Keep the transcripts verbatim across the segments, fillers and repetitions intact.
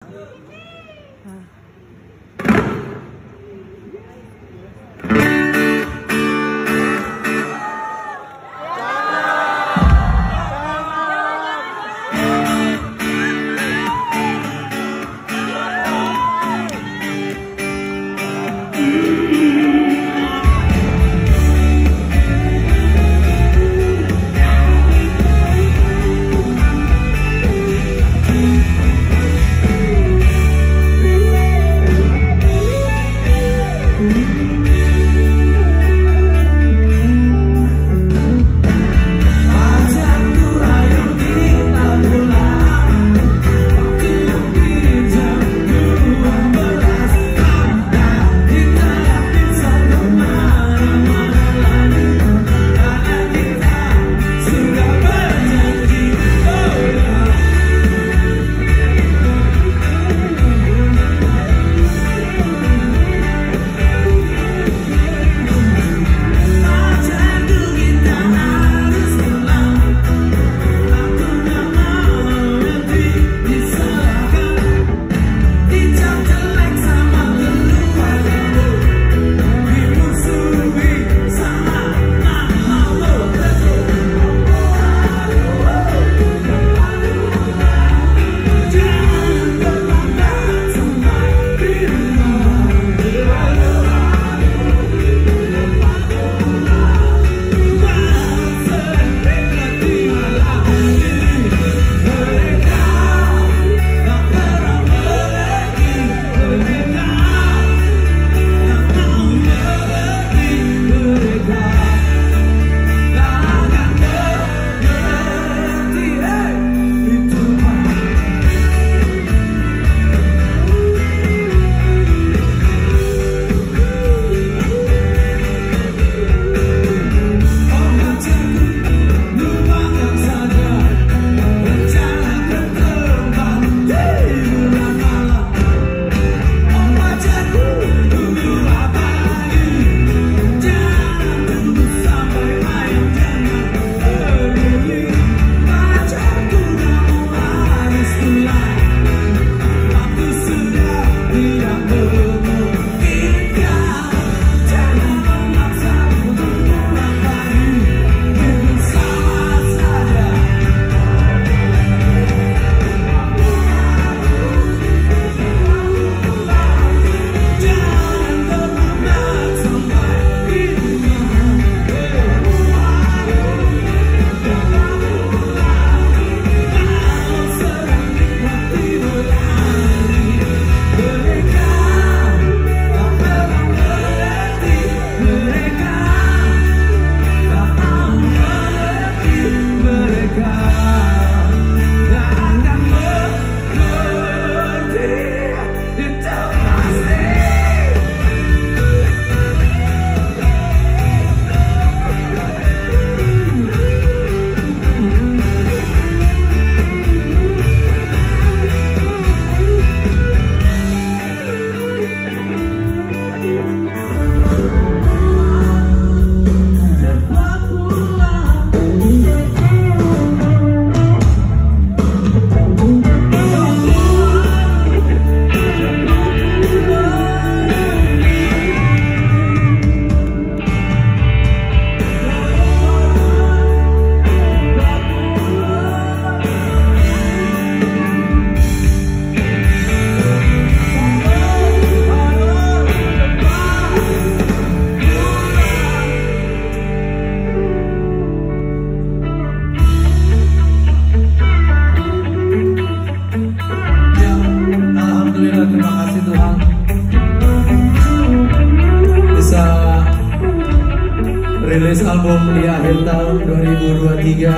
rilis album di akhir tahun dua ribu dua puluh tiga,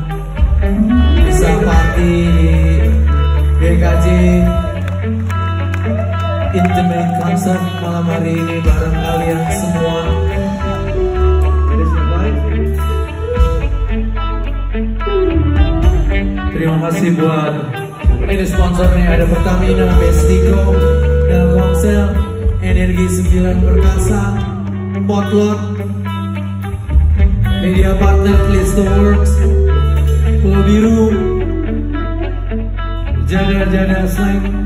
bisa party di G K J Intimate Concert malam hari ini bareng kalian semua. Terima kasih buat ini sponsornya, ada Pertamina, Bestico, Telkomsel, Energi sembilan Perkasa, Potlot, media partner Listoworks, Pulau Biru, Jada Jada Slang,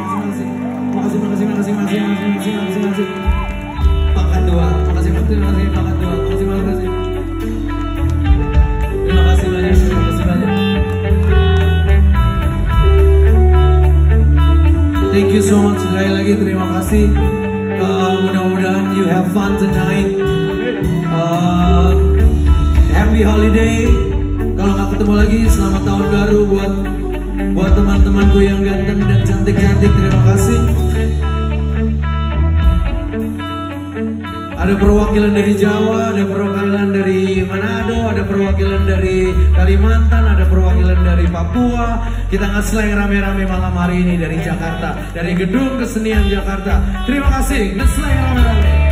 makasih, makasih, makasih, makasih, makasih, makasih, makasih, makasih. Pangkat dua, makasih, makasih, makasih, pangkat dua, makasih, makasih. Terima kasih banyak, terima kasih banyak. Thank you so much, sekali lagi terima kasih. Uh, mudah-mudahan you have fun tonight. Uh, happy holiday. Kalau nggak ketemu lagi, selamat tahun baru buat buat teman-temanku yang ganteng dan cantik-cantik. Terima kasih. Ada perwakilan dari Jawa, ada perwakilan dari Manado, ada perwakilan dari Kalimantan, ada perwakilan dari Papua. Kita nge-slang rame-rame malam hari ini dari Jakarta, dari Gedung Kesenian Jakarta. Terima kasih, nge-slang rame-rame.